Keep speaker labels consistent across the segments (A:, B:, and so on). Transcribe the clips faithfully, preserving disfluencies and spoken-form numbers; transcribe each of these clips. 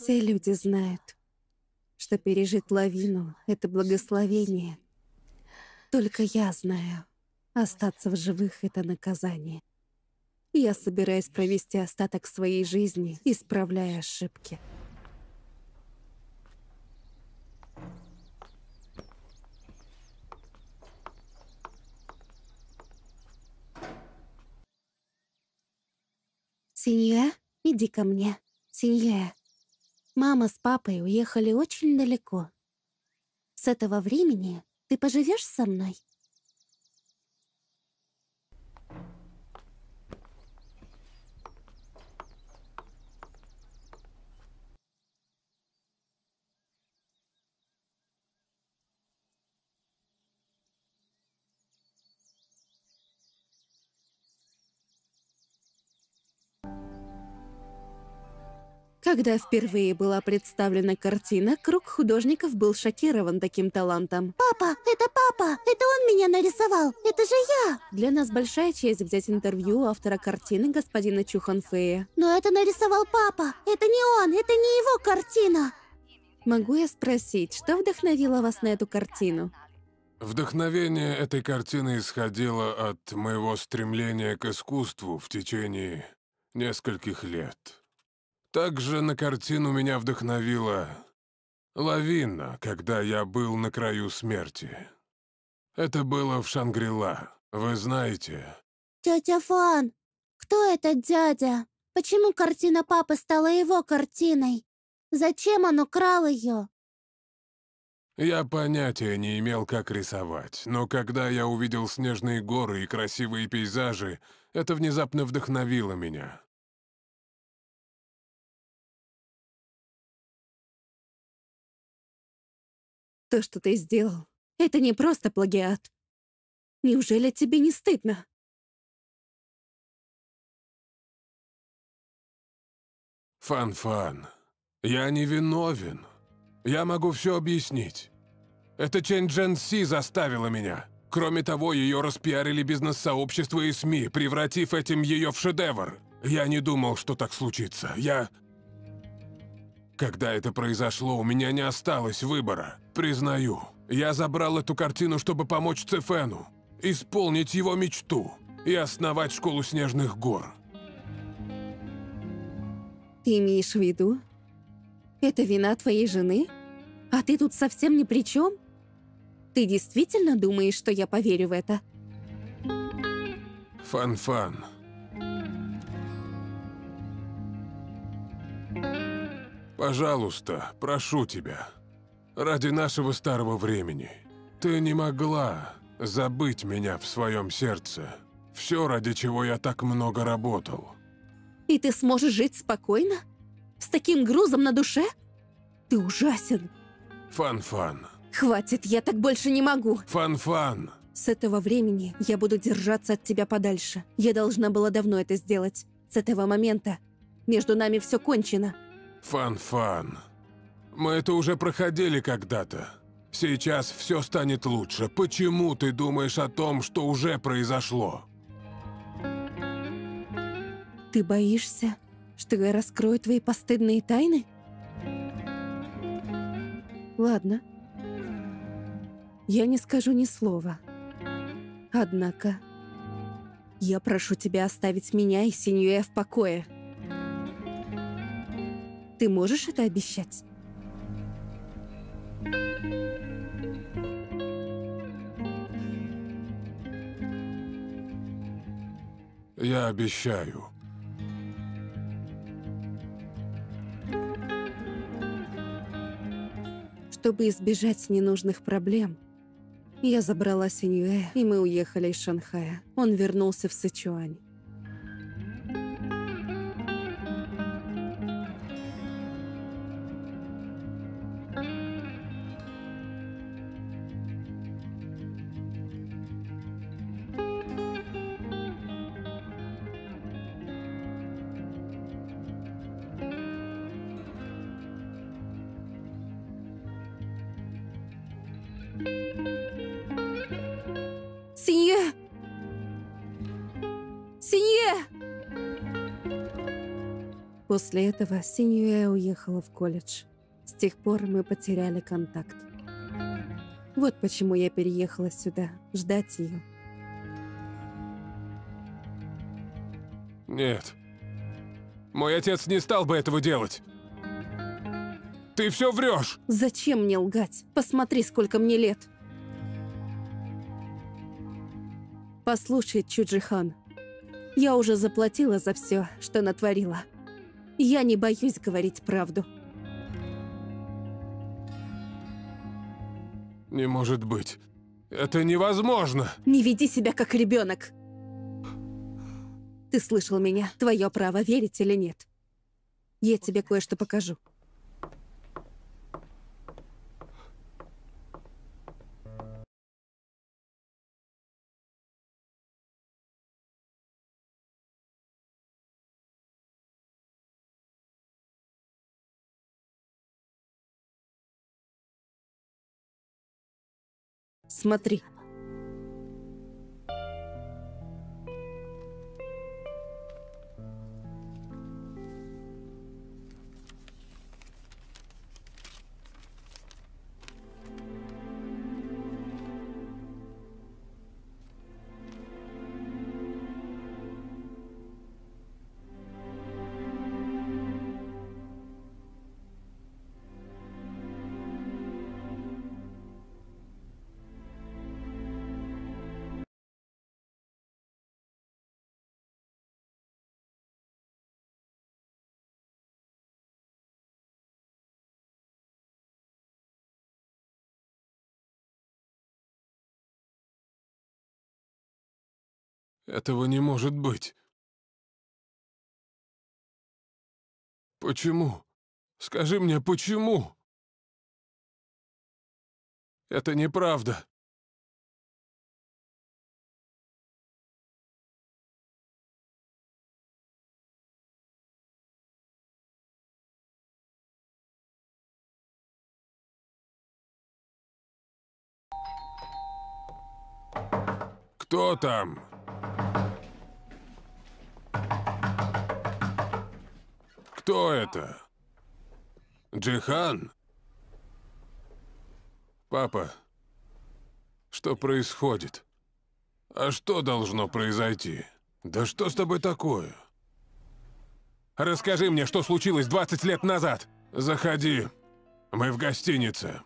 A: все люди знают, что пережить лавину — это благословение. Только я знаю, остаться в живых — это наказание. Я собираюсь провести остаток своей жизни, исправляя ошибки. Синья, иди ко мне. Синья, мама с папой уехали очень далеко. С этого времени ты поживешь со мной? Когда впервые была представлена картина, круг художников был шокирован таким талантом.
B: Папа, это папа! Это он меня нарисовал! Это же я!
A: Для нас большая честь взять интервью у автора картины господина Чу Ханфея.
B: Но это нарисовал папа! Это не он! Это не его картина!
A: Могу я спросить, что вдохновило вас на эту картину?
C: Вдохновение этой картины исходило от моего стремления к искусству в течение нескольких лет. Также на картину меня вдохновила лавина, когда я был на краю смерти. Это было в Шангри-Ла, вы знаете.
B: Тетя Фан, кто этот дядя? Почему картина папы стала его картиной? Зачем он украл ее?
C: Я понятия не имел, как рисовать, но когда я увидел снежные горы и красивые пейзажи, это внезапно вдохновило меня.
A: То, что ты сделал, это не просто плагиат. Неужели тебе не стыдно?
C: Фан-Фан, я не виновен. Я могу все объяснить. Это Чэнь Джен Си заставила меня. Кроме того, ее распиарили бизнес-сообщество и СМИ, превратив этим ее в шедевр. Я не думал, что так случится. Я... Когда это произошло, у меня не осталось выбора. Признаю, я забрал эту картину, чтобы помочь Цефену, исполнить его мечту и основать школу снежных гор.
A: Ты имеешь в виду? Это вина твоей жены? А ты тут совсем ни при чем? Ты действительно думаешь, что я поверю в это?
C: Фан-Фан. Пожалуйста, прошу тебя, ради нашего старого времени, ты не могла забыть меня в своем сердце. Все, ради чего я так много работал.
A: И ты сможешь жить спокойно? С таким грузом на душе? Ты ужасен.
C: Фан-Фан.
A: Хватит, я так больше не могу.
C: Фан-Фан.
A: С этого времени я буду держаться от тебя подальше. Я должна была давно это сделать. С этого момента между нами все кончено.
C: Фан-Фан. Мы это уже проходили когда-то. Сейчас все станет лучше. Почему ты думаешь о том, что уже произошло?
A: Ты боишься, что я раскрою твои постыдные тайны? Ладно. Я не скажу ни слова. Однако, я прошу тебя оставить меня и Синьюэ в покое. Ты можешь это обещать?
C: Я обещаю.
A: Чтобы избежать ненужных проблем, я забрала Синьюэ, и мы уехали из Шанхая. Он вернулся в Сычуань. Синьюэ! Синьюэ! После этого Синьюэ уехала в колледж. С тех пор мы потеряли контакт. Вот почему я переехала сюда, ждать ее.
C: Нет. Мой отец не стал бы этого делать. Ты все врешь!
A: Зачем мне лгать? Посмотри, сколько мне лет. Послушай, Чуджи-хан, я уже заплатила за все, что натворила. Я не боюсь говорить правду.
C: Не может быть. Это невозможно.
A: Не веди себя как ребенок. Ты слышал меня? Твое право, верить или нет. Я тебе кое-что покажу. Смотри.
C: Этого не может быть. Почему? Скажи мне, почему? Это неправда. Кто там? Кто это? Джихан? Папа, что происходит? А что должно произойти? Да что с тобой такое? Расскажи мне, что случилось двадцать лет назад. Заходи. Мы в гостинице.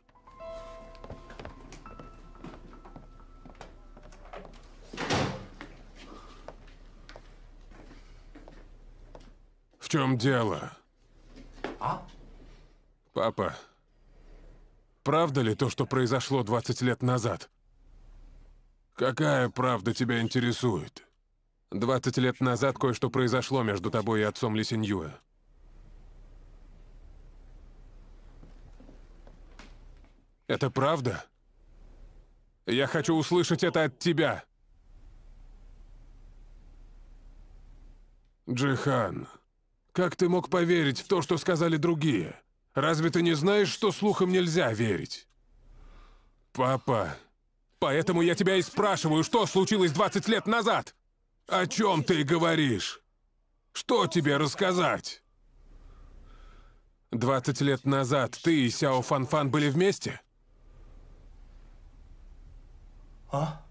C: В чем дело?
D: А?
C: Папа, правда ли то, что произошло двадцать лет назад? Какая правда тебя интересует? двадцать лет назад кое-что произошло между тобой и отцом Ли Синьюэ. Это правда? Я хочу услышать это от тебя. Джихан, как ты мог поверить в то, что сказали другие? Разве ты не знаешь, что слухам нельзя верить? Папа, поэтому я тебя и спрашиваю, что случилось двадцать лет назад? О чем ты говоришь? Что тебе рассказать? двадцать лет назад ты и Сяо Фанфан были вместе?
D: А?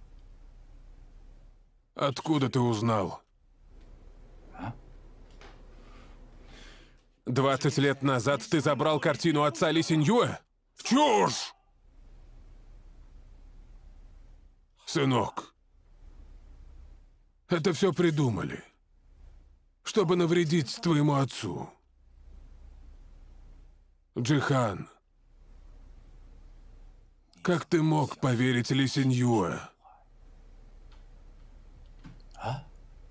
C: Откуда ты узнал? двадцать лет назад ты забрал картину отца Ли Синьюэ? Чушь! Сынок, это все придумали, чтобы навредить твоему отцу. Джихан, как ты мог поверить Ли Синьюэ?
D: А?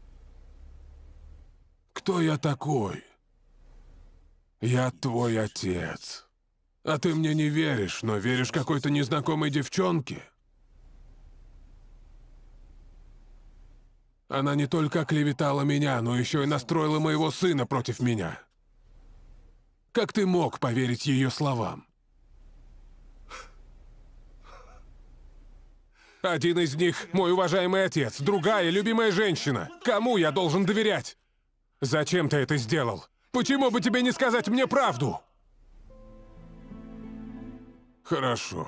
C: Кто я такой? Я твой отец. А ты мне не веришь, но веришь какой-то незнакомой девчонке? Она не только оклеветала меня, но еще и настроила моего сына против меня. Как ты мог поверить ее словам? Один из них — мой уважаемый отец, другая — любимая женщина. Кому я должен доверять? Зачем ты это сделал? Почему бы тебе не сказать мне правду? Хорошо.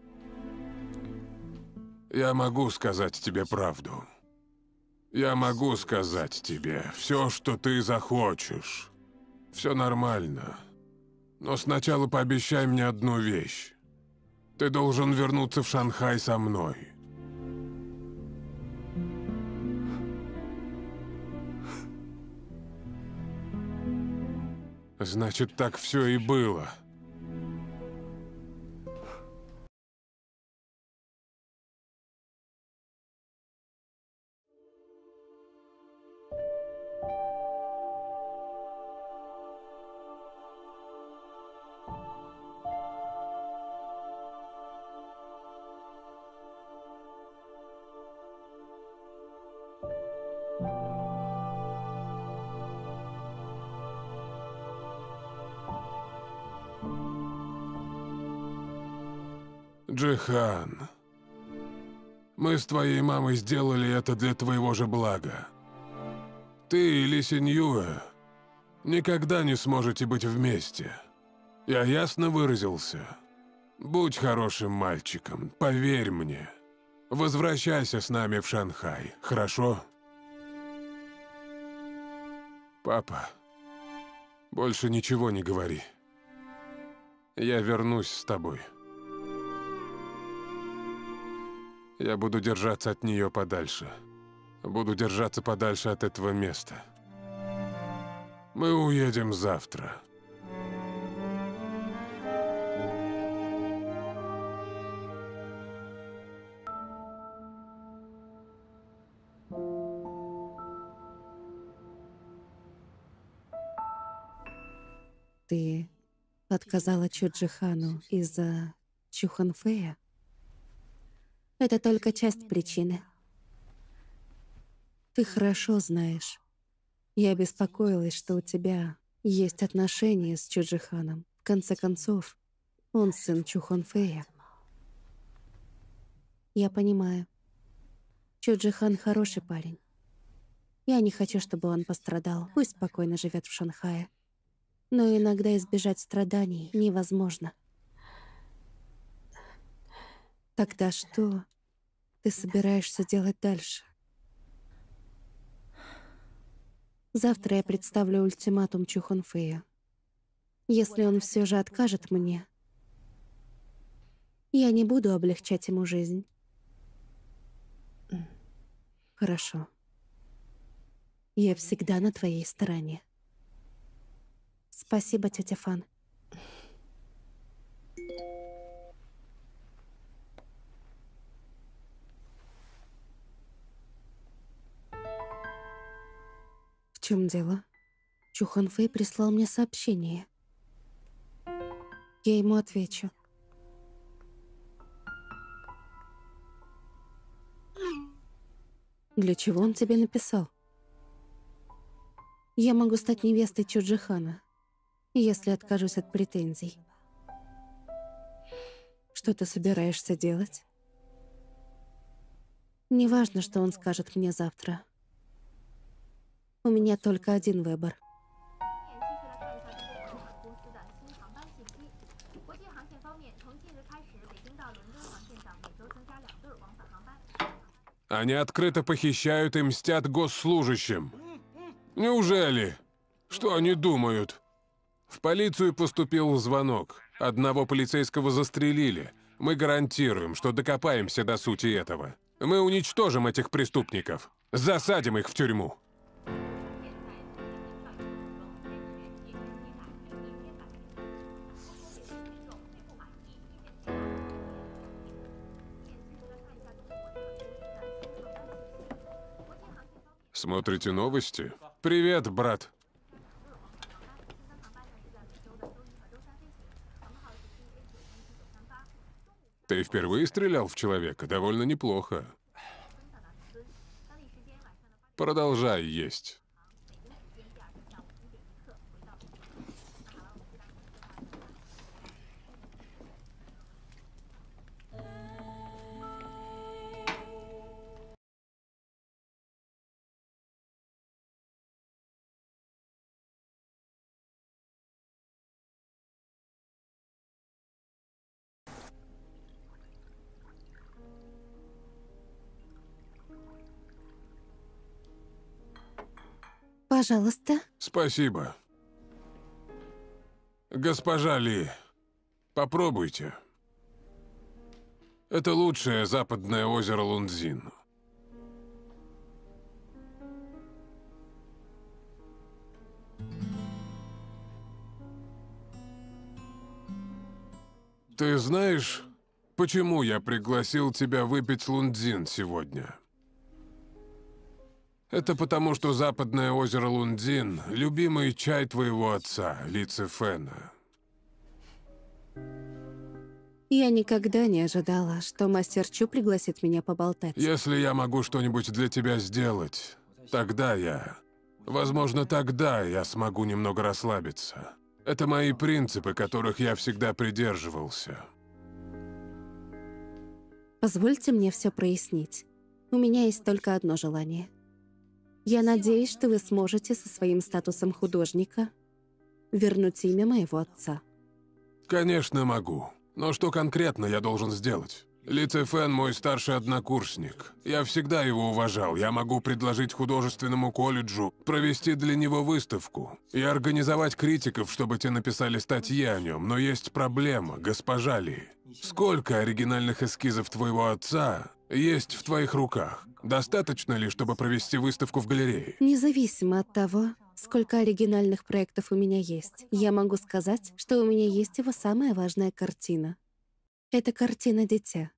C: Я могу сказать тебе правду. Я могу сказать тебе все, что ты захочешь. Все нормально. Но сначала пообещай мне одну вещь. Ты должен вернуться в Шанхай со мной. Значит, так все и было. Джихан, мы с твоей мамой сделали это для твоего же блага. Ты и Ли Синьюэ никогда не сможете быть вместе. Я ясно выразился? Будь хорошим мальчиком, поверь мне. Возвращайся с нами в Шанхай, хорошо? Папа, больше ничего не говори. Я вернусь с тобой. Я буду держаться от нее подальше. Буду держаться подальше от этого места. Мы уедем завтра.
A: Ты отказала Чуджихану из-за Чуханфэя? Это только часть причины. Ты хорошо знаешь. Я беспокоилась, что у тебя есть отношения с Чуджиханом. В конце концов, он сын Чуханфэя. Я понимаю. Чуджихан хороший парень. Я не хочу, чтобы он пострадал. Пусть спокойно живет в Шанхае. Но иногда избежать страданий невозможно. Тогда что ты собираешься делать дальше? Завтра я представлю ультиматум Чуханфэя. Если он все же откажет мне, я не буду облегчать ему жизнь. Хорошо. Я всегда на твоей стороне. Спасибо, тетя Фан. В чем дело? Чуханфэй прислал мне сообщение. Я ему отвечу. Для чего он тебе написал? Я могу стать невестой Чуджихана, если откажусь от претензий. Что ты собираешься делать? Неважно, что он скажет мне завтра. У меня только один выбор.
C: Они открыто похищают и мстят госслужащим. Неужели? Что они думают? В полицию поступил звонок. Одного полицейского застрелили. Мы гарантируем, что докопаемся до сути этого. Мы уничтожим этих преступников. Засадим их в тюрьму. Смотрите новости? Привет, брат. Ты впервые стрелял в человека? Довольно неплохо. Продолжай есть.
A: Пожалуйста.
C: Спасибо. Госпожа Ли, попробуйте. Это лучшее западное озеро Лунцзин. Ты знаешь, почему я пригласил тебя выпить Лунцзин сегодня? Это потому, что западное озеро Лунцзин — любимый чай твоего отца, Ли Цифэна.
A: Я никогда не ожидала, что мастер Чу пригласит меня поболтать.
C: Если я могу что-нибудь для тебя сделать, тогда я... Возможно, тогда я смогу немного расслабиться. Это мои принципы, которых я всегда придерживался.
A: Позвольте мне все прояснить. У меня есть только одно желание. Я надеюсь, что вы сможете со своим статусом художника вернуть имя моего отца.
C: Конечно, могу. Но что конкретно я должен сделать? Ли Цифэн мой старший однокурсник. Я всегда его уважал. Я могу предложить художественному колледжу провести для него выставку и организовать критиков, чтобы те написали статьи о нем. Но есть проблема, госпожа Ли. Сколько оригинальных эскизов твоего отца есть в твоих руках? Достаточно ли, чтобы провести выставку в галерее?
A: Независимо от того, сколько оригинальных проектов у меня есть, я могу сказать, что у меня есть его самая важная картина. Это картина «Дитя».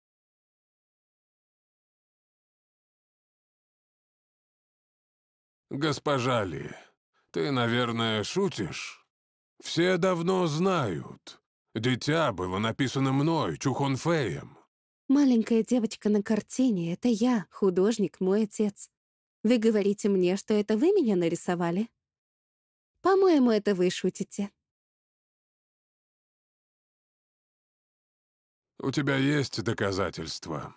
C: Госпожа Ли, ты, наверное, шутишь? Все давно знают. «Дитя» было написано мной, Чу Хонфэем.
A: Маленькая девочка на картине — это я, художник, мой отец. Вы говорите мне, что это вы меня нарисовали? По-моему, это вы шутите.
C: У тебя есть доказательства?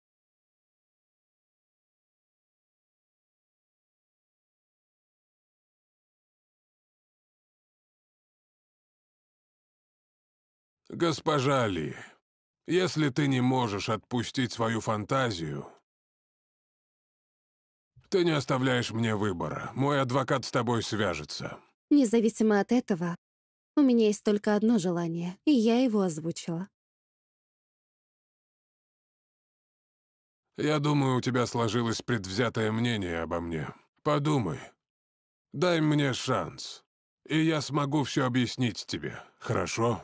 C: Госпожа Ли, если ты не можешь отпустить свою фантазию, ты не оставляешь мне выбора. Мой адвокат с тобой свяжется.
A: Независимо от этого, у меня есть только одно желание, и я его озвучила.
C: Я думаю, у тебя сложилось предвзятое мнение обо мне. Подумай. Дай мне шанс, и я смогу все объяснить тебе, хорошо?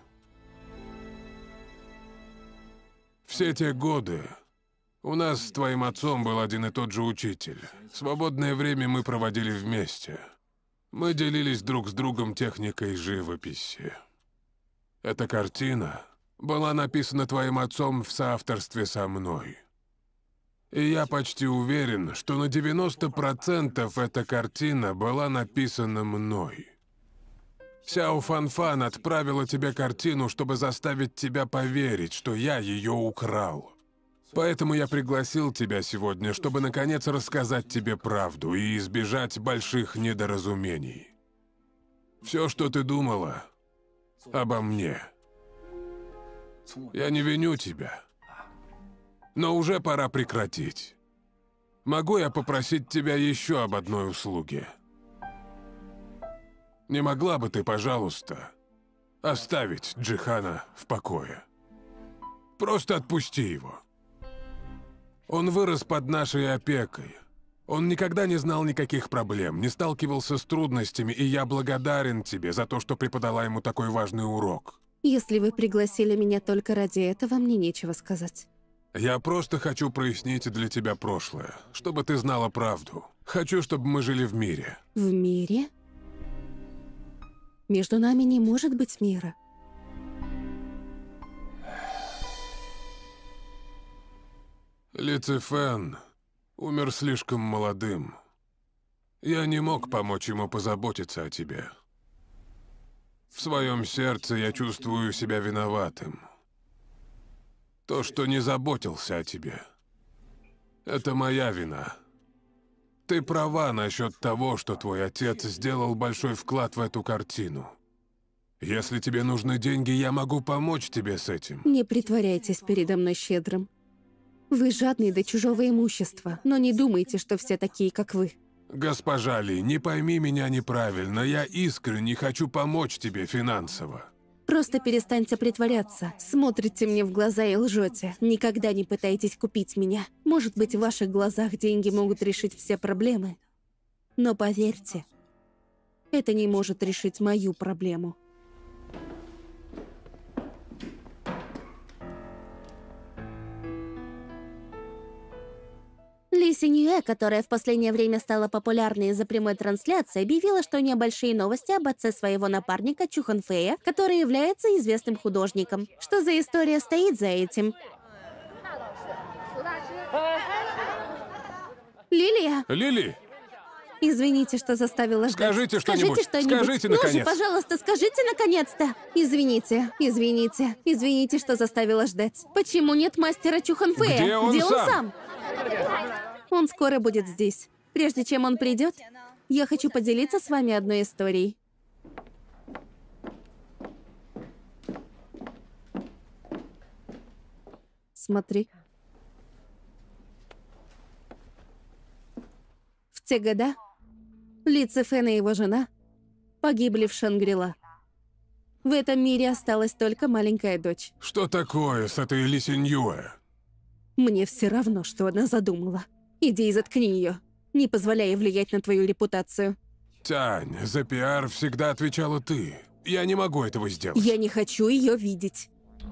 C: Все те годы у нас с твоим отцом был один и тот же учитель. Свободное время мы проводили вместе. Мы делились друг с другом техникой живописи. Эта картина была написана твоим отцом в соавторстве со мной. И я почти уверен, что на девяносто процентов эта картина была написана мной. Сяо Фанфан отправила тебе картину, чтобы заставить тебя поверить, что я ее украл. Поэтому я пригласил тебя сегодня, чтобы наконец рассказать тебе правду и избежать больших недоразумений. Все, что ты думала обо мне. Я не виню тебя. Но уже пора прекратить. Могу я попросить тебя еще об одной услуге? Не могла бы ты, пожалуйста, оставить Джихана в покое? Просто отпусти его. Он вырос под нашей опекой. Он никогда не знал никаких проблем, не сталкивался с трудностями, и я благодарен тебе за то, что преподала ему такой важный урок.
A: Если вы пригласили меня только ради этого, мне нечего сказать.
C: Я просто хочу прояснить для тебя прошлое, чтобы ты знала правду. Хочу, чтобы мы жили в мире.
A: В мире? Между нами не может быть мира.
C: Ли Цифэн умер слишком молодым. Я не мог помочь ему позаботиться о тебе. В своем сердце я чувствую себя виноватым. То, что не заботился о тебе, это моя вина. Ты права насчет того, что твой отец сделал большой вклад в эту картину. Если тебе нужны деньги, я могу помочь тебе с этим.
A: Не притворяйтесь передо мной щедрым. Вы жадный до чужого имущества, но не думайте, что все такие, как вы.
C: Госпожа Ли, не пойми меня неправильно, я искренне хочу помочь тебе финансово.
A: Просто перестаньте притворяться. Смотрите мне в глаза и лжете. Никогда не пытайтесь купить меня. Может быть, в ваших глазах деньги могут решить все проблемы. Но поверьте, это не может решить мою проблему.
B: Ли Синьюэ, которая в последнее время стала популярной из-за прямой трансляции, объявила, что у нее большие новости об отце своего напарника Чу Хон Фэя, который является известным художником. Что за история стоит за этим? Лилия?
C: Лили!
A: Извините, что заставила ждать.
C: Скажите что-нибудь.
A: Скажите что-нибудь.
C: Скажите,
A: Ну же,
C: наконец.
A: пожалуйста, скажите наконец-то. Извините, извините, извините, что заставила ждать. Почему нет мастера Чу Хон Фэя?
C: Где он сам?
A: сам? Он скоро будет здесь. Прежде чем он придет, я хочу поделиться с вами одной историей. Смотри. В те года Ли Цифэн и его жена погибли в Шангри-Ла. В этом мире осталась только маленькая дочь.
C: Что такое с этой Ли Синьюэ?
A: Мне все равно, что она задумала. Иди и заткни ее. Не позволяй ей влиять на твою репутацию.
C: Тань, за пиар всегда отвечала ты. Я не могу этого сделать.
A: Я не хочу ее видеть.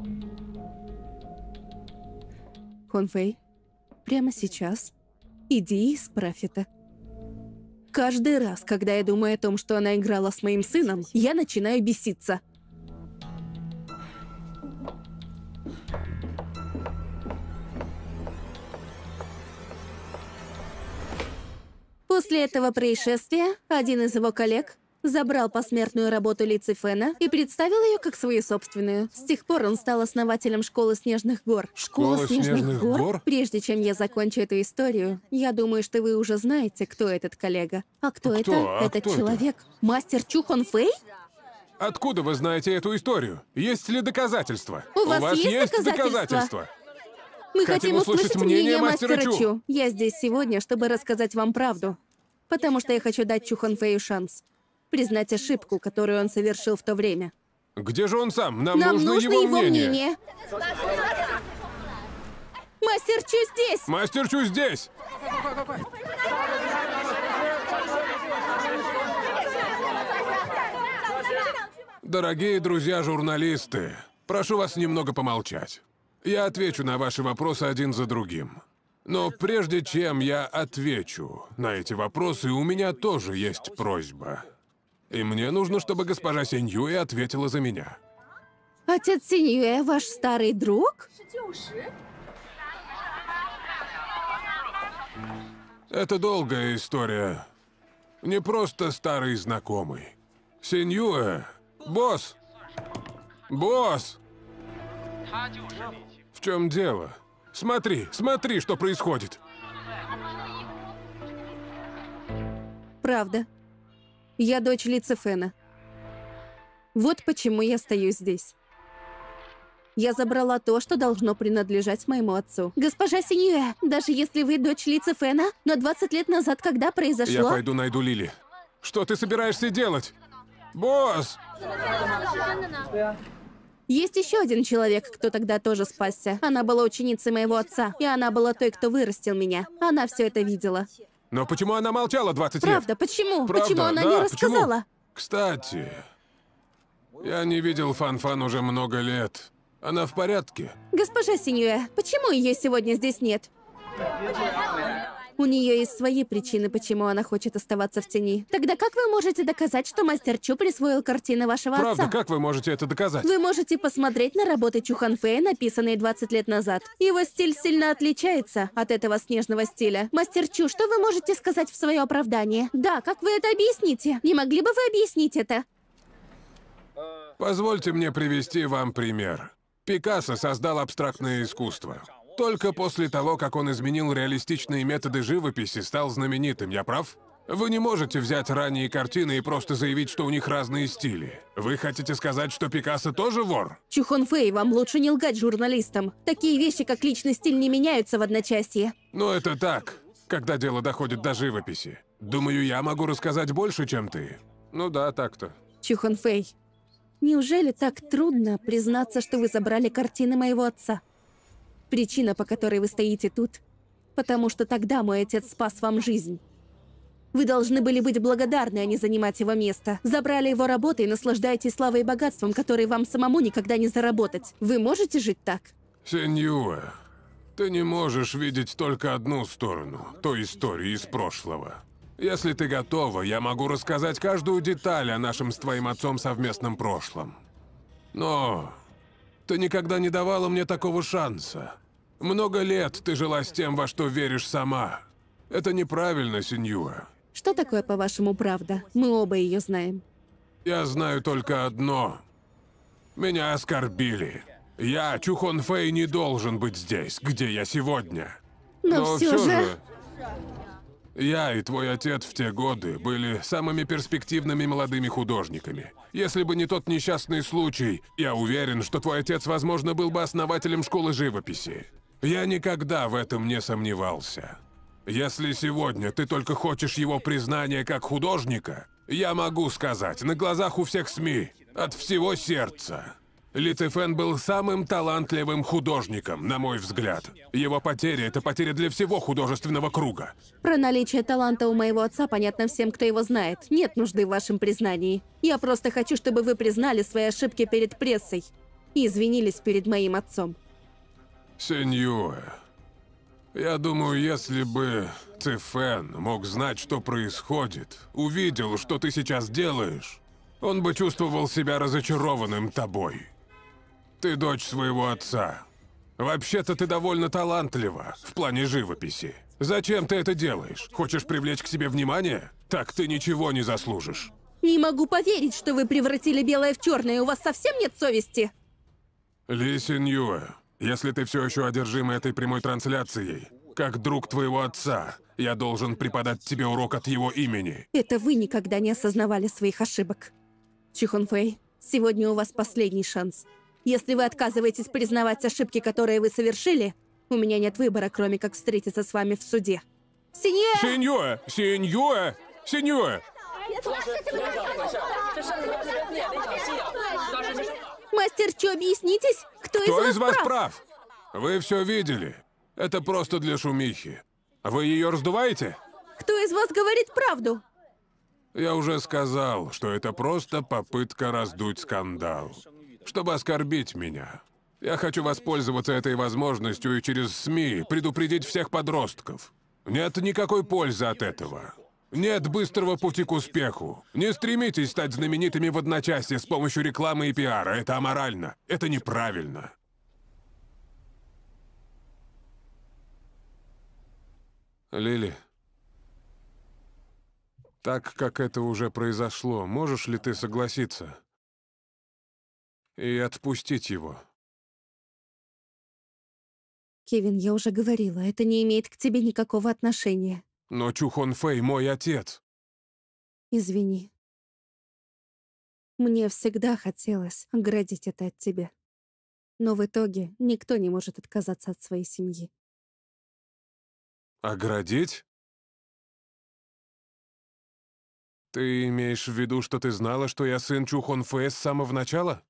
A: Хон Фэй, прямо сейчас иди и исправь это. Каждый раз, когда я думаю о том, что она играла с моим сыном, я начинаю беситься. После этого происшествия один из его коллег забрал посмертную работу Ли Цифэна и представил ее как свою собственную. С тех пор он стал основателем школы Снежных гор.
C: Школа Снежных гор?
A: Прежде чем я закончу эту историю, я думаю, что вы уже знаете, кто этот коллега. А кто,
C: Кто?
A: это?
C: А
A: Этот
C: кто это?
A: человек. Мастер Чу Хон Фэй?
C: Откуда вы знаете эту историю? Есть ли доказательства?
A: У вас есть доказательства?
C: доказательства?
A: Мы
C: Хотим
A: хотим
C: услышать
A: услышать
C: мнение
A: мнение
C: мастера
A: мастера
C: Чу.
A: Чу. Я здесь сегодня, чтобы рассказать вам правду. Потому что я хочу дать Чу Хон Фэю шанс. Признать ошибку, которую он совершил в то время.
C: Где же он сам? Нам,
A: Нам
C: нужно,
A: нужно
C: его,
A: его
C: мнение.
A: мнение. Мастер Чу здесь!
C: Мастер Чу здесь! Дорогие друзья-журналисты, прошу вас немного помолчать. Я отвечу на ваши вопросы один за другим. Но прежде чем я отвечу на эти вопросы, у меня тоже есть просьба. И мне нужно, чтобы госпожа Синьюэ ответила за меня.
A: Отец Синьюэ, ваш старый друг?
C: Это долгая история. Не просто старый знакомый. Синьюэ, босс! Босс! В чем дело? Смотри, смотри, что происходит.
A: Правда. Я дочь Ли Цифэна. Вот почему я стою здесь. Я забрала то, что должно принадлежать моему отцу. Госпожа Синьюэ, даже если вы дочь Ли Цифэна, но двадцать лет назад, когда произошло...
C: Я пойду найду Лили. Что ты собираешься делать? Босс!
A: Есть еще один человек, кто тогда тоже спасся. Она была ученицей моего отца, и она была той, кто вырастил меня. Она все это видела.
C: Но почему она молчала двадцать лет?
A: Правда, почему?
C: Правда,
A: Почему она
C: да,
A: не
C: почему?
A: рассказала?
C: Кстати, я не видел Фан-Фан уже много лет. Она в порядке?
A: Госпожа Синьюэ, почему ее сегодня здесь нет? У нее есть свои причины, почему она хочет оставаться в тени. Тогда как вы можете доказать, что мастер Чу присвоил картины вашего
C: Правда,
A: отца?
C: как вы можете это доказать?
A: Вы можете посмотреть на работы Чу Хон Фэя, написанные двадцать лет назад. Его стиль сильно отличается от этого снежного стиля. Мастер Чу, что вы можете сказать в свое оправдание? Да, как вы это объясните? Не могли бы вы объяснить это?
C: Позвольте мне привести вам пример. Пикассо создал абстрактное искусство. Только после того, как он изменил реалистичные методы живописи, стал знаменитым, я прав? Вы не можете взять ранние картины и просто заявить, что у них разные стили. Вы хотите сказать, что Пикассо тоже вор?
A: Чу Хон Фэй, вам лучше не лгать журналистам. Такие вещи, как личный стиль, не меняются в одночасье.
C: Но это так, когда дело доходит до живописи. Думаю, я могу рассказать больше, чем ты. Ну да, так-то.
A: Чухон Фэй, неужели так трудно признаться, что вы забрали картины моего отца? Причина, по которой вы стоите тут, потому что тогда мой отец спас вам жизнь. Вы должны были быть благодарны, а не занимать его место. Забрали его работу и наслаждаетесь славой и богатством, которые вам самому никогда не заработать. Вы можете жить так?
C: Сеньюэ, ты не можешь видеть только одну сторону той истории из прошлого. Если ты готова, я могу рассказать каждую деталь о нашем с твоим отцом совместном прошлом. Но ты никогда не давала мне такого шанса. Много лет ты жила с тем, во что веришь сама. Это неправильно, Сеньюэ.
A: Что такое, по-вашему, правда? Мы оба ее знаем.
C: Я знаю только одно. Меня оскорбили. Я, Чухон Фэй, не должен быть здесь, где я сегодня.
A: Но, все же...
C: Я и твой отец в те годы были самыми перспективными молодыми художниками. Если бы не тот несчастный случай, я уверен, что твой отец, возможно, был бы основателем школы живописи. Я никогда в этом не сомневался. Если сегодня ты только хочешь его признания как художника, я могу сказать на глазах у всех СМИ, от всего сердца. Ли Цифэн был самым талантливым художником, на мой взгляд. Его потеря — это потеря для всего художественного круга.
A: Про наличие таланта у моего отца понятно всем, кто его знает. Нет нужды в вашем признании. Я просто хочу, чтобы вы признали свои ошибки перед прессой и извинились перед моим отцом.
C: Сеньюэ, я думаю, если бы Цифэн мог знать, что происходит, увидел, что ты сейчас делаешь, он бы чувствовал себя разочарованным тобой. Ты дочь своего отца. Вообще-то ты довольно талантлива в плане живописи. Зачем ты это делаешь? Хочешь привлечь к себе внимание? Так ты ничего не заслужишь.
A: Не могу поверить, что вы превратили белое в черное. У вас совсем нет совести?
C: Ли Сеньюэ, если ты все еще одержима этой прямой трансляцией, как друг твоего отца, я должен преподать тебе урок от его имени.
A: Это вы никогда не осознавали своих ошибок. Чухон Фэй, сегодня у вас последний шанс. Если вы отказываетесь признавать ошибки, которые вы совершили, у меня нет выбора, кроме как встретиться с вами в суде. Сеньюэ!
C: Сеньюэ! Сеньюэ! Сеньюэ!
A: Мастер Чо, объяснитесь? Кто,
C: Кто
A: из вас прав?
C: прав? Вы все видели. Это просто для шумихи. Вы ее раздуваете?
A: Кто из вас говорит правду?
C: Я уже сказал, что это просто попытка раздуть скандал, чтобы оскорбить меня. Я хочу воспользоваться этой возможностью и через СМИ предупредить всех подростков. Нет никакой пользы от этого. Нет быстрого пути к успеху. Не стремитесь стать знаменитыми в одночасье с помощью рекламы и пиара. Это аморально. Это неправильно. Лили, так как это уже произошло, можешь ли ты согласиться и отпустить его?
A: Кевин, я уже говорила, это не имеет к тебе никакого отношения.
C: Но Чухон Фэй мой отец.
A: Извини. Мне всегда хотелось оградить это от тебя. Но в итоге никто не может отказаться от своей семьи.
C: Оградить? Ты имеешь в виду, что ты знала, что я сын Чухон Фэя с самого начала?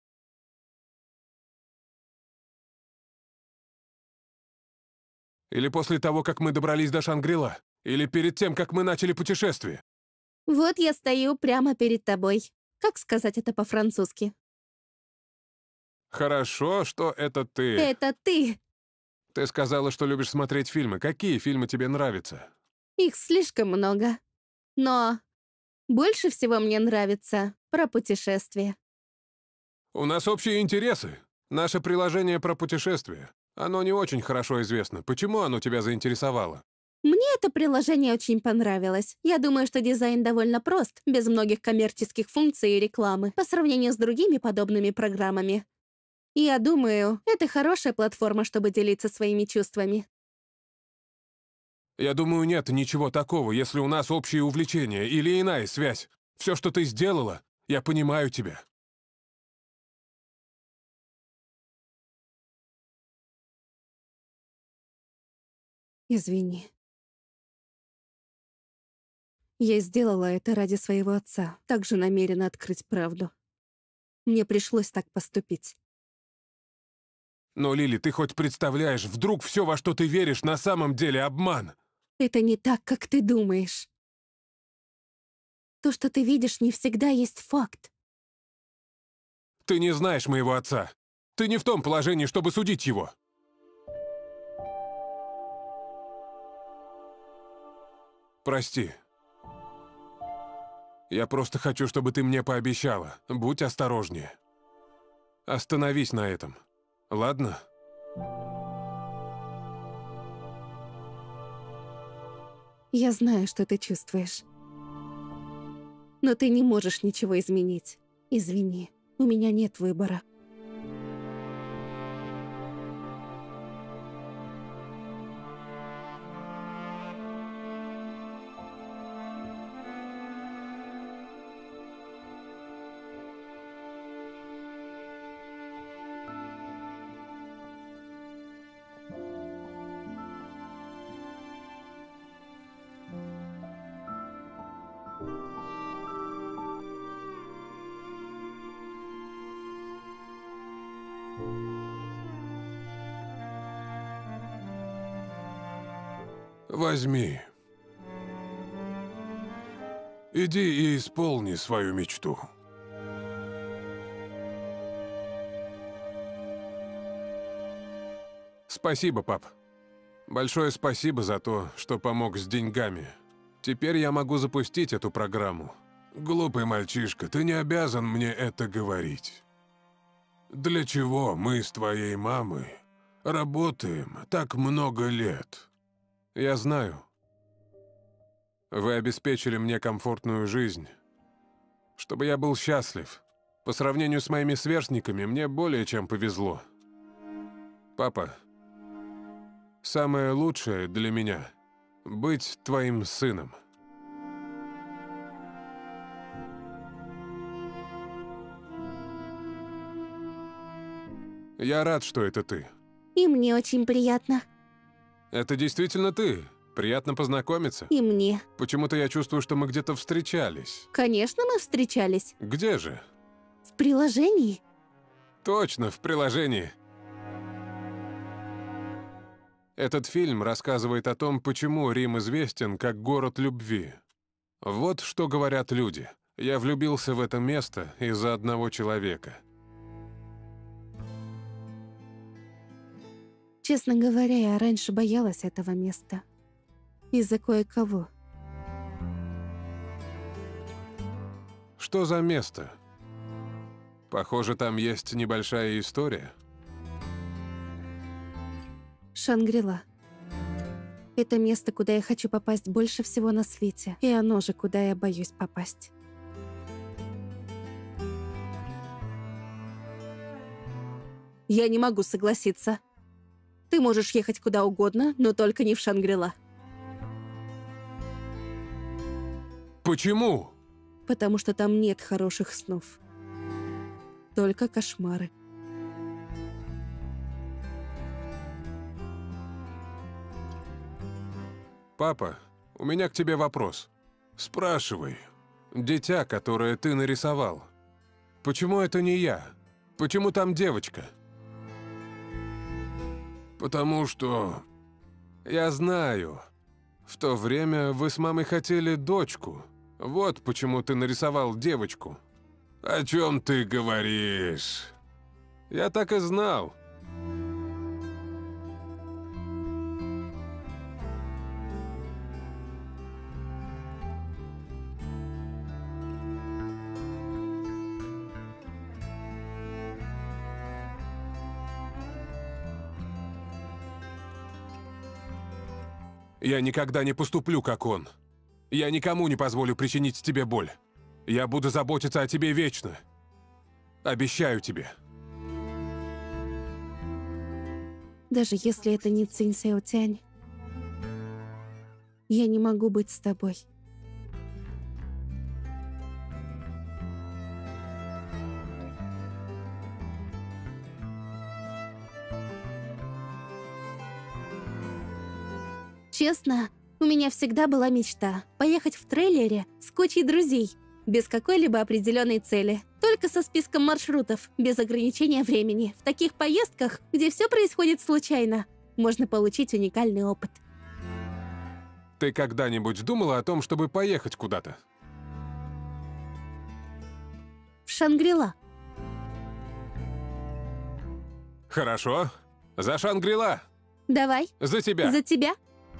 C: Или после того, как мы добрались до Шангрила? Или перед тем, как мы начали путешествие?
A: Вот я стою прямо перед тобой. Как сказать это по-французски?
C: Хорошо, что это ты.
A: Это ты!
C: Ты сказала, что любишь смотреть фильмы. Какие фильмы тебе нравятся?
A: Их слишком много. Но больше всего мне нравится про путешествия.
C: У нас общие интересы. Наше приложение про путешествия. Оно не очень хорошо известно. Почему оно тебя заинтересовало?
A: Мне это приложение очень понравилось. Я думаю, что дизайн довольно прост, без многих коммерческих функций и рекламы, по сравнению с другими подобными программами. И я думаю, это хорошая платформа, чтобы делиться своими чувствами.
C: Я думаю, нет ничего такого, если у нас общие увлечения или иная связь. Все, что ты сделала, я понимаю тебя.
A: Извини. Я сделала это ради своего отца, также намерена открыть правду. Мне пришлось так поступить.
C: Но, Лили, ты хоть представляешь, вдруг все, во что ты веришь, на самом деле обман?
A: Это не так, как ты думаешь. То, что ты видишь, не всегда есть факт.
C: Ты не знаешь моего отца. Ты не в том положении, чтобы судить его. Прости. Я просто хочу, чтобы ты мне пообещала. Будь осторожнее. Остановись на этом. Ладно?
A: Я знаю, что ты чувствуешь. Но ты не можешь ничего изменить. Извини, у меня нет выбора.
C: Возьми. Иди и исполни свою мечту. Спасибо, пап. Большое спасибо за то, что помог с деньгами. Теперь я могу запустить эту программу. Глупый мальчишка, ты не обязан мне это говорить. Для чего мы с твоей мамой работаем так много лет? Я знаю. Вы обеспечили мне комфортную жизнь, чтобы я был счастлив. По сравнению с моими сверстниками, мне более чем повезло. Папа, самое лучшее для меня — быть твоим сыном. Я рад, что это ты.
B: И мне очень приятно.
C: Это действительно ты. Приятно познакомиться.
B: И мне.
C: Почему-то я чувствую, что мы где-то встречались.
B: Конечно, мы встречались.
C: Где же?
B: В приложении.
C: Точно, в приложении. Этот фильм рассказывает о том, почему Рим известен как город любви. Вот что говорят люди. Я влюбился в это место из-за одного человека.
A: Честно говоря, я раньше боялась этого места. Из-за кое-кого.
C: Что за место? Похоже, там есть небольшая история.
A: Шангрила. Это место, куда я хочу попасть больше всего на свете. И оно же, куда я боюсь попасть. Я не могу согласиться. Ты можешь ехать куда угодно, но только не в Шангрила.
C: Почему?
A: Потому что там нет хороших снов. Только кошмары.
C: Папа, у меня к тебе вопрос. Спрашивай. Дитя, которое ты нарисовал. Почему это не я? Почему там девочка? Потому что... Я знаю. В то время вы с мамой хотели дочку. Вот почему ты нарисовал девочку. О чем ты говоришь? Я так и знал. Я никогда не поступлю, как он. Я никому не позволю причинить тебе боль. Я буду заботиться о тебе вечно. Обещаю тебе.
A: Даже если это не Цинь Сяо Тянь, я не могу быть с тобой.
B: Честно, У меня всегда была мечта поехать в трейлере с кучей друзей, без какой-либо определенной цели, только со списком маршрутов, без ограничения времени. В таких поездках, где все происходит случайно, можно получить уникальный опыт.
C: Ты когда-нибудь думала о том, чтобы поехать куда-то?
B: В Шангри-Ла.
C: Хорошо. За Шангри-Ла.
B: Давай.
C: За тебя.
B: За тебя.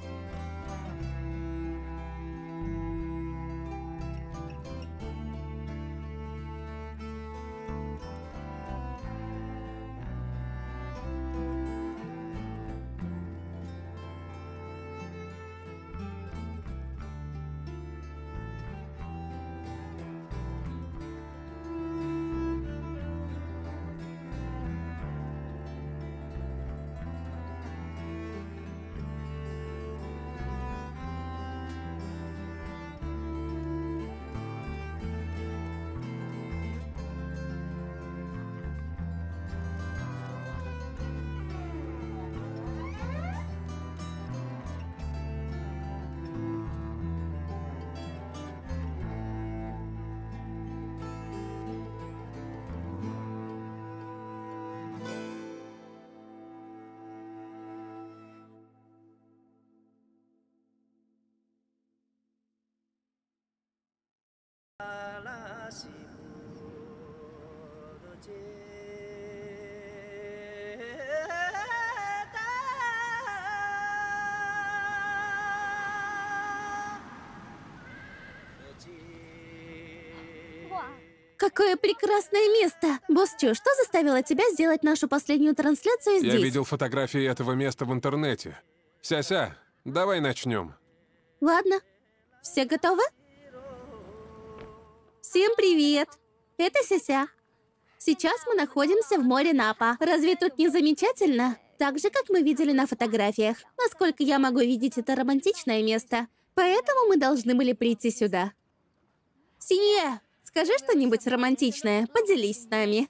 B: Какое прекрасное место! Босс Чу, что заставило тебя сделать нашу последнюю трансляцию здесь?
C: Я видел фотографии этого места в интернете. Ся-ся, давай начнем.
B: Ладно. Все готовы? Всем привет! Это Ся-ся. Сейчас мы находимся в море Напа. Разве тут не замечательно? Так же, как мы видели на фотографиях. Насколько я могу видеть, это романтичное место. Поэтому мы должны были прийти сюда. Синье, скажи что-нибудь романтичное. Поделись с нами.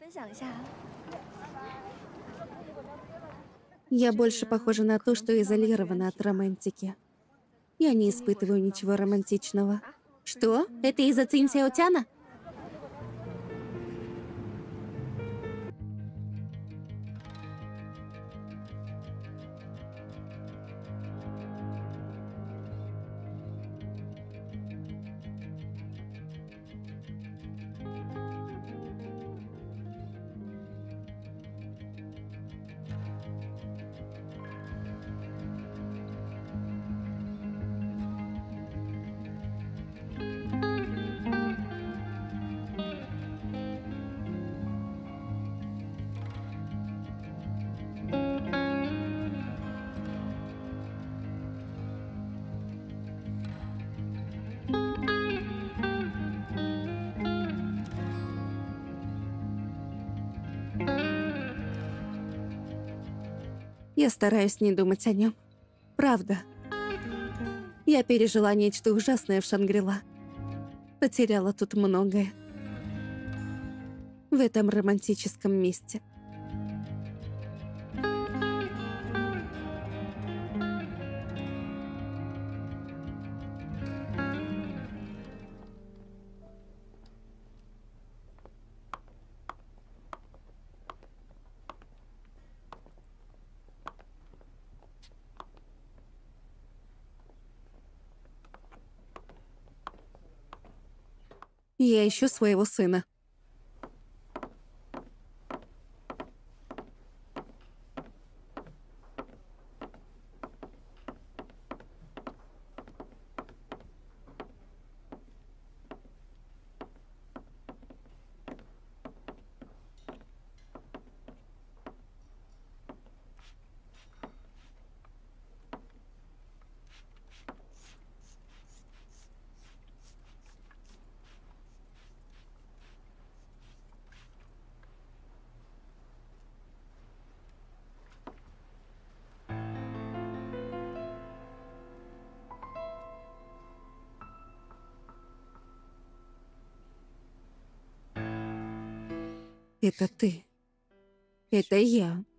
A: Я больше похожа на то, что изолирована от романтики. Я не испытываю ничего романтичного.
B: Что? Это из-за Цинь-Сяо-Тяна?
A: Я стараюсь не думать о нем. Правда. Я пережила нечто ужасное в Шангри-Ла. Потеряла тут многое. В этом романтическом месте. Я ищу своего сына. Это ты. Это я.